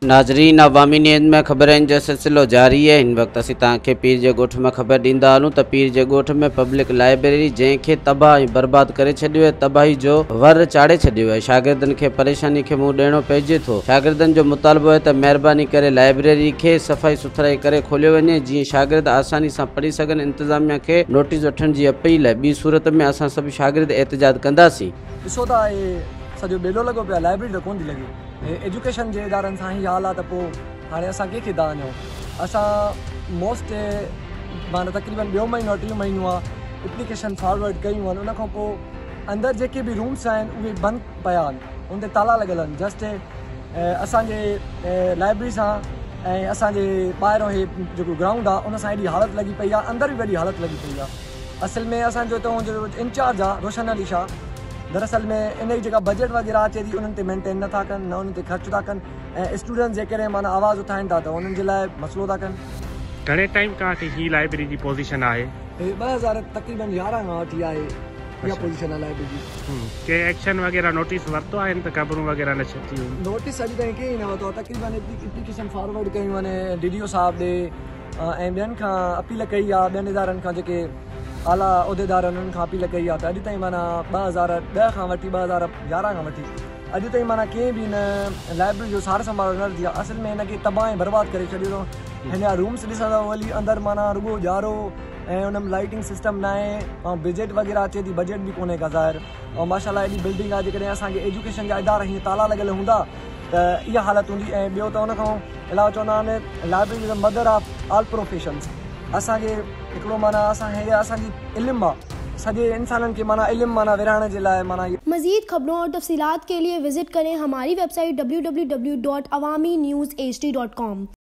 नाज़रीन, अवामी न्यूज़ में ख़बरनि जो सिलसिलो जारी है। इन वक्त असीं तव्हांखे पीर जे ॻोठ में ख़बर ॾींदा हलूं त पीर जे ॻोठ में पब्लिक लाइब्रेरी जंहिंखे तबाह ऐं बर्बाद करे छॾियो आहे, तबाही जो वर चाढ़े छॾियो आहे। शागिर्दनि खे परेशानी खे मुंहुं ॾियणो पइजे थो। शागिर्दनि जो मुतालबो आहे त महिरबानी करे लाइब्रेरी खे सफ़ाई सुथराई करे खोलियो वञे, जीअं शागिर्द आसानी सां पढ़ी सघनि। इंतज़ामिया खे नोटिस वठण जी अपील आहे। ॿी सूरत में असां सभु शागिर्द एहतजाज कंदासीं। ॾिसो था सॼो बेलो लॻो पियो आहे, लाइब्रेरी त कोन थी लॻे। एजुकेशन जे इदारनि सां ई हाल आहे त पोइ हाणे असां कंहिंखे था वञूं। असां मोस्ट माना तक़रीबन ॿियो महीनो टियों महीनो आहे एप्लीकेशन फॉरवर्ड कयूं आहिनि। उन खां पोइ अंदरि जेके बि रूम्स आहिनि उहे बंदि पिया आहिनि, उन ते ताला लॻल आहिनि। जस्ट असांजे लाइब्रेरी सां ऐं असांजे ॿाहिरों हे जेको ग्राउंड आहे उन सां एॾी हालत लॻी पई आहे, अंदरि बि वॾी हालत लॻी पई आहे। असल में असांजो हितां जो इंचार्ज आहे रोशन अली शाह, दरअसल में इन जी जेका बजट वग़ैरह अचे थी उन्हनि ते मेंटेन नथा कनि, न उन्हनि ते ख़र्च था कनि, ऐं स्टूडेंट्स जेकॾहिं माना आवाज़ उठाइनि था त उन्हनि जे लाइ मसइलो था कनि। घणे टाइम खां वठी ही लाइब्रेरी जी पोजीशन आहे? 2000 तक़रीबन 11 खां वठी आहे इहा पोजीशन आहे लाइब्रेरी जी। के एक्शन वग़ैरह नोटिस वरितो आहे त ख़बरूं वग़ैरह न छपियूं? नोटिस अॼु ताईं कंहिं न वरितो। तक़रीबन एप्लीकेशन फॉरवर्ड कयूं आहिनि DDO साहब ॾे, ऐं ॿियनि खां अपील कई आहे, ॿियनि इदारनि खां जेके आला उहिदेदार उन्हनि खां अपील कई आहे। त अॼु ताईं माना 2010 खां वठी 2011 खां वठी अॼु ताईं माना कंहिं बि न लाइब्रेरी जो सार संभाल न थी आहे। असल में हिनखे तबाह ऐं बर्बाद करे छॾियो अथऊं। हिन जा रूम्स ॾिसंदव वली अंदरि माना रुॻो ॼारो, ऐं उन में लाइटिंग सिस्टम न आहे, ऐं बजट वग़ैरह अचे थी, बजट बि कोन्हे का ज़ाहिर। ऐं माशाल्लाह एॾी बिल्डिंग आहे, जेकॾहिं असांखे एजुकेशन जा इदारा हीअं ताला लॻल हूंदा त इहा हालत हूंदी। ऐं ॿियो त उन खां अलावा चवंदा आहिनि library is the mother of all professions. असांखे हिकिड़ो माना असांजी इल्मु आहे, सॼे इंसाननि के माना इल्म माना विराइण जे लाइ माना। मज़ीद खबरों और तफसीलात के लिए विजिट करें हमारी वेबसाइट www.awamiNewsHD.com।